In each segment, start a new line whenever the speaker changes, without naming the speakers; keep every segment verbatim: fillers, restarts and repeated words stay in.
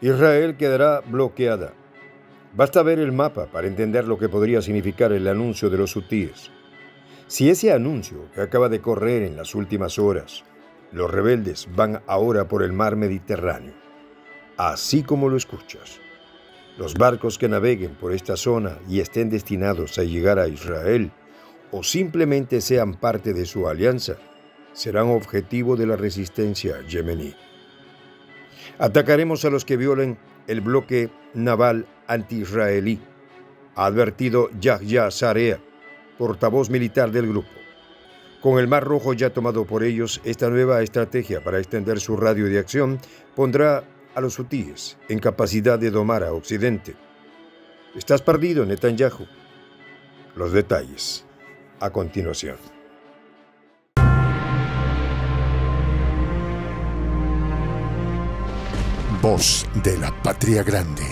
Israel quedará bloqueada. Basta ver el mapa para entender lo que podría significar el anuncio de los hutíes. Si ese anuncio que acaba de correr en las últimas horas, los rebeldes van ahora por el mar Mediterráneo, así como lo escuchas. Los barcos que naveguen por esta zona y estén destinados a llegar a Israel o simplemente sean parte de su alianza, serán objetivo de la resistencia yemení. Atacaremos a los que violen el bloque naval anti-israelí, ha advertido Yahya Sarea, portavoz militar del grupo. Con el Mar Rojo ya tomado por ellos, esta nueva estrategia para extender su radio de acción pondrá a los hutíes en capacidad de domar a Occidente. ¿Estás perdido, Netanyahu? Los detalles a continuación.
Voz de la Patria Grande.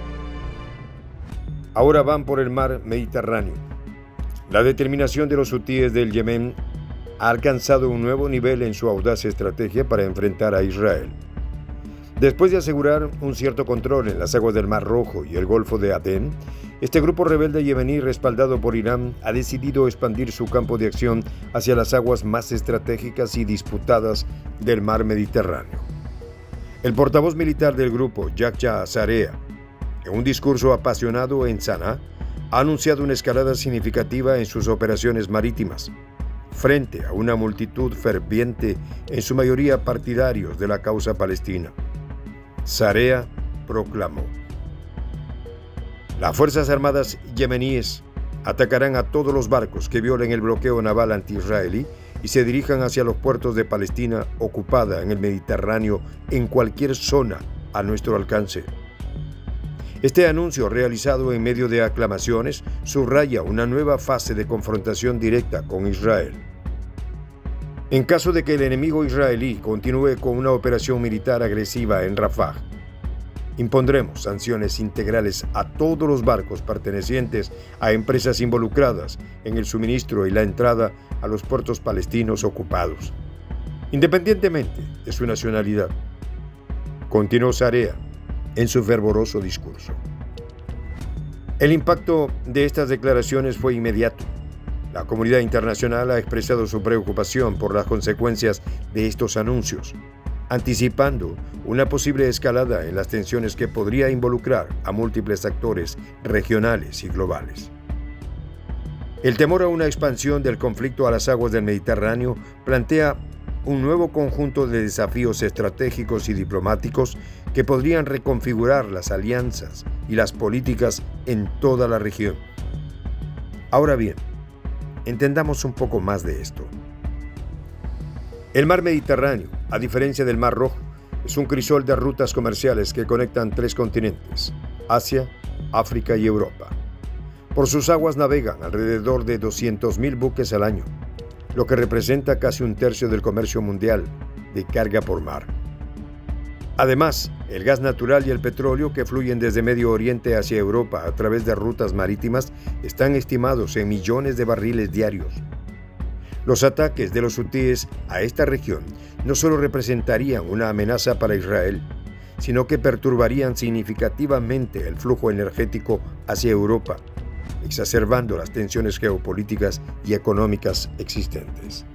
Ahora van por el mar Mediterráneo. La determinación de los hutíes del Yemen ha alcanzado un nuevo nivel en su audaz estrategia para enfrentar a Israel. Después de asegurar un cierto control en las aguas del Mar Rojo y el Golfo de Adén, este grupo rebelde yemení respaldado por Irán ha decidido expandir su campo de acción hacia las aguas más estratégicas y disputadas del mar Mediterráneo. El portavoz militar del grupo, Yahya Sarea, en un discurso apasionado en Saná, ha anunciado una escalada significativa en sus operaciones marítimas, frente a una multitud ferviente, en su mayoría partidarios de la causa palestina. Sarea proclamó: las Fuerzas Armadas yemeníes atacarán a todos los barcos que violen el bloqueo naval anti-israelí y se dirijan hacia los puertos de Palestina ocupada en el Mediterráneo en cualquier zona a nuestro alcance. Este anuncio, realizado en medio de aclamaciones, subraya una nueva fase de confrontación directa con Israel. En caso de que el enemigo israelí continúe con una operación militar agresiva en Rafah, impondremos sanciones integrales a todos los barcos pertenecientes a empresas involucradas en el suministro y la entrada a los puertos palestinos ocupados, independientemente de su nacionalidad, continuó Sarea en su fervoroso discurso. El impacto de estas declaraciones fue inmediato. La comunidad internacional ha expresado su preocupación por las consecuencias de estos anuncios, anticipando una posible escalada en las tensiones que podría involucrar a múltiples actores regionales y globales. El temor a una expansión del conflicto a las aguas del Mediterráneo plantea un nuevo conjunto de desafíos estratégicos y diplomáticos que podrían reconfigurar las alianzas y las políticas en toda la región. Ahora bien, entendamos un poco más de esto. El mar Mediterráneo, a diferencia del Mar Rojo, es un crisol de rutas comerciales que conectan tres continentes: Asia, África y Europa. Por sus aguas navegan alrededor de doscientos mil buques al año, lo que representa casi un tercio del comercio mundial de carga por mar. Además, el gas natural y el petróleo que fluyen desde Medio Oriente hacia Europa a través de rutas marítimas están estimados en millones de barriles diarios. Los ataques de los hutíes a esta región no solo representarían una amenaza para Israel, sino que perturbarían significativamente el flujo energético hacia Europa, exacerbando las tensiones geopolíticas y económicas existentes.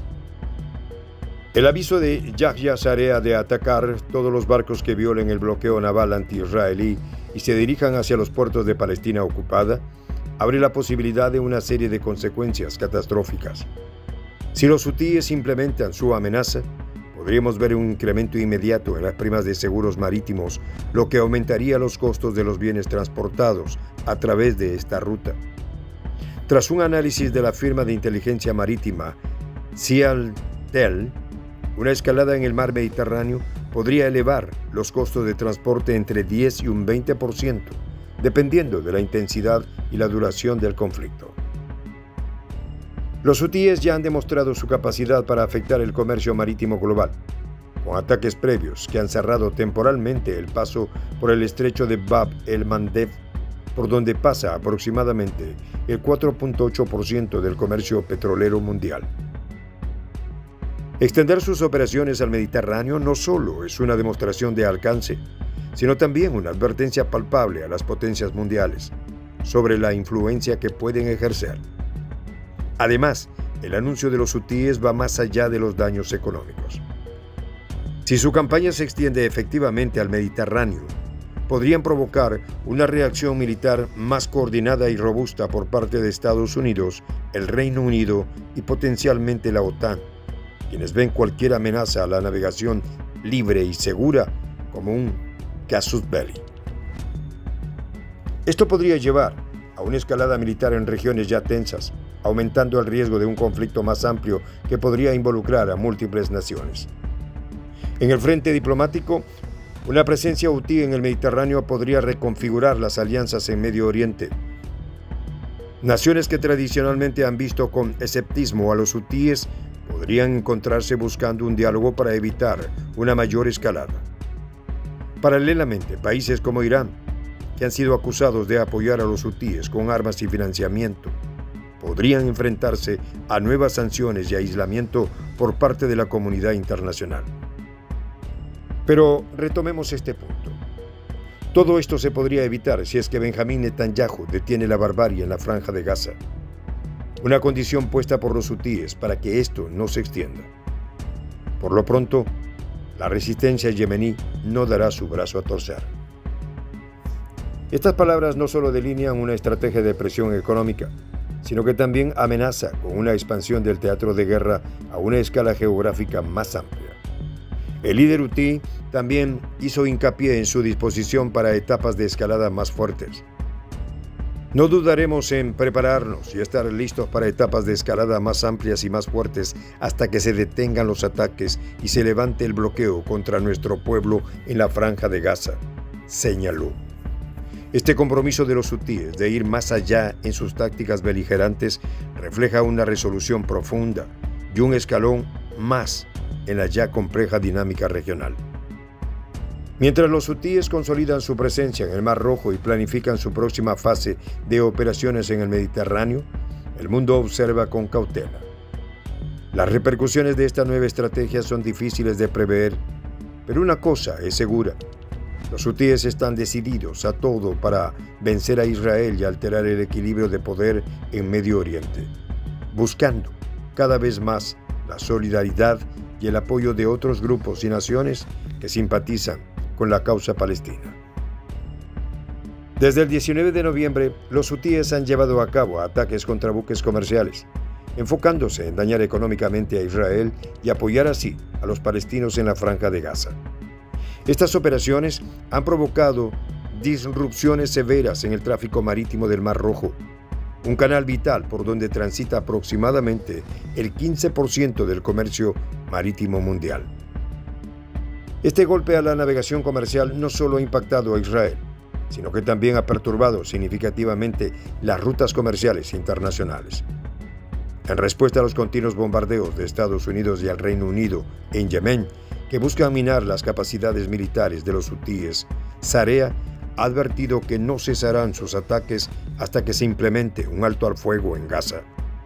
El aviso de Yahya Sarea de atacar todos los barcos que violen el bloqueo naval anti-israelí y se dirijan hacia los puertos de Palestina ocupada abre la posibilidad de una serie de consecuencias catastróficas. Si los hutíes implementan su amenaza, podríamos ver un incremento inmediato en las primas de seguros marítimos, lo que aumentaría los costos de los bienes transportados a través de esta ruta. Tras un análisis de la firma de inteligencia marítima Cialtel, una escalada en el mar Mediterráneo podría elevar los costos de transporte entre diez y un veinte por ciento, dependiendo de la intensidad y la duración del conflicto. Los hutíes ya han demostrado su capacidad para afectar el comercio marítimo global, con ataques previos que han cerrado temporalmente el paso por el estrecho de Bab el-Mandeb, por donde pasa aproximadamente el cuatro punto ocho por ciento del comercio petrolero mundial. Extender sus operaciones al Mediterráneo no solo es una demostración de alcance, sino también una advertencia palpable a las potencias mundiales sobre la influencia que pueden ejercer. Además, el anuncio de los hutíes va más allá de los daños económicos. Si su campaña se extiende efectivamente al Mediterráneo, podrían provocar una reacción militar más coordinada y robusta por parte de Estados Unidos, el Reino Unido y potencialmente la OTAN, quienes ven cualquier amenaza a la navegación libre y segura como un casus belli. Esto podría llevar a una escalada militar en regiones ya tensas, aumentando el riesgo de un conflicto más amplio que podría involucrar a múltiples naciones. En el frente diplomático, una presencia hutí en el Mediterráneo podría reconfigurar las alianzas en Medio Oriente. Naciones que tradicionalmente han visto con escepticismo a los hutíes podrían encontrarse buscando un diálogo para evitar una mayor escalada. Paralelamente, países como Irán, que han sido acusados de apoyar a los hutíes con armas y financiamiento, podrían enfrentarse a nuevas sanciones y aislamiento por parte de la comunidad internacional. Pero retomemos este punto. Todo esto se podría evitar si es que Benjamín Netanyahu detiene la barbarie en la Franja de Gaza, una condición puesta por los hutíes para que esto no se extienda. Por lo pronto, la resistencia yemení no dará su brazo a torcer. Estas palabras no solo delinean una estrategia de presión económica, sino que también amenaza con una expansión del teatro de guerra a una escala geográfica más amplia. El líder hutí también hizo hincapié en su disposición para etapas de escalada más fuertes. No dudaremos en prepararnos y estar listos para etapas de escalada más amplias y más fuertes hasta que se detengan los ataques y se levante el bloqueo contra nuestro pueblo en la Franja de Gaza, señaló. Este compromiso de los hutíes de ir más allá en sus tácticas beligerantes refleja una resolución profunda y un escalón más en la ya compleja dinámica regional. Mientras los hutíes consolidan su presencia en el Mar Rojo y planifican su próxima fase de operaciones en el Mediterráneo, el mundo observa con cautela. Las repercusiones de esta nueva estrategia son difíciles de prever, pero una cosa es segura: los hutíes están decididos a todo para vencer a Israel y alterar el equilibrio de poder en Medio Oriente, buscando cada vez más la solidaridad y el apoyo de otros grupos y naciones que simpatizan con la causa palestina. Desde el diecinueve de noviembre, los hutíes han llevado a cabo ataques contra buques comerciales, enfocándose en dañar económicamente a Israel y apoyar así a los palestinos en la Franja de Gaza. Estas operaciones han provocado disrupciones severas en el tráfico marítimo del Mar Rojo, un canal vital por donde transita aproximadamente el quince por ciento del comercio marítimo mundial. Este golpe a la navegación comercial no solo ha impactado a Israel, sino que también ha perturbado significativamente las rutas comerciales internacionales. En respuesta a los continuos bombardeos de Estados Unidos y al Reino Unido en Yemen, que buscan minar las capacidades militares de los hutíes, Sarea ha advertido que no cesarán sus ataques hasta que se implemente un alto al fuego en Gaza.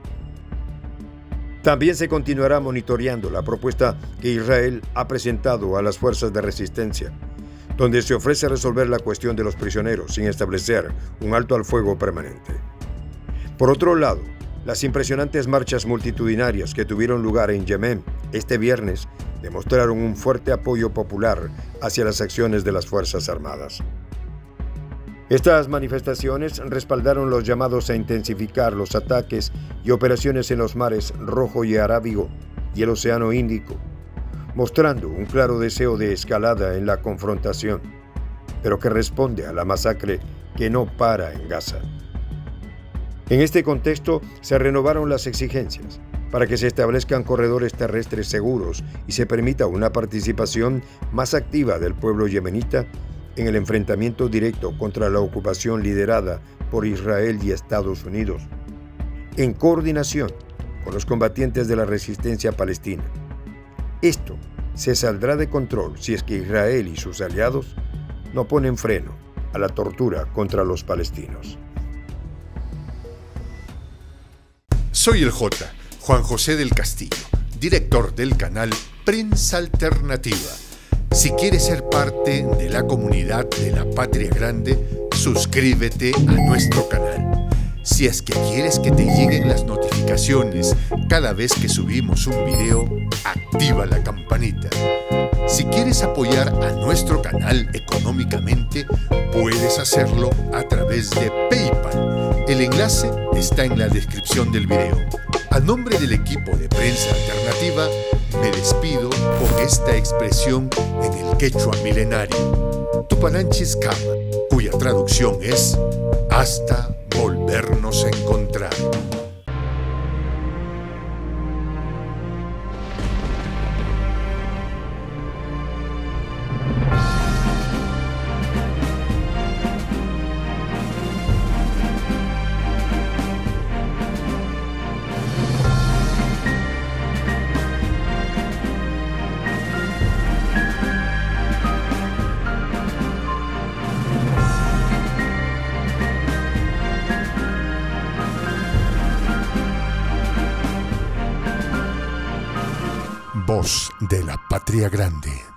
También se continuará monitoreando la propuesta que Israel ha presentado a las fuerzas de resistencia, donde se ofrece resolver la cuestión de los prisioneros sin establecer un alto al fuego permanente. Por otro lado, las impresionantes marchas multitudinarias que tuvieron lugar en Yemen este viernes demostraron un fuerte apoyo popular hacia las acciones de las Fuerzas Armadas. Estas manifestaciones respaldaron los llamados a intensificar los ataques y operaciones en los mares Rojo y Arábigo y el Océano Índico, mostrando un claro deseo de escalada en la confrontación, pero que responde a la masacre que no para en Gaza. En este contexto, se renovaron las exigencias para que se establezcan corredores terrestres seguros y se permita una participación más activa del pueblo yemenita en el enfrentamiento directo contra la ocupación liderada por Israel y Estados Unidos, en coordinación con los combatientes de la resistencia palestina. Esto se saldrá de control si es que Israel y sus aliados no ponen freno a la tortura contra los palestinos.
Soy el J, Juan José del Castillo. director del canal Prensa Alternativa. Si quieres ser parte de la comunidad de la Patria Grande, suscríbete a nuestro canal. Si es que quieres que te lleguen las notificaciones cada vez que subimos un video, activa la campanita. Si quieres apoyar a nuestro canal económicamente, puedes hacerlo a través de PayPal. El enlace está en la descripción del video. A nombre del equipo de Prensa Alternativa, me despido con esta expresión en el quechua milenario, Tupananchis Kama, cuya traducción es hasta volvernos a encontrar.
Voz de la Patria Grande.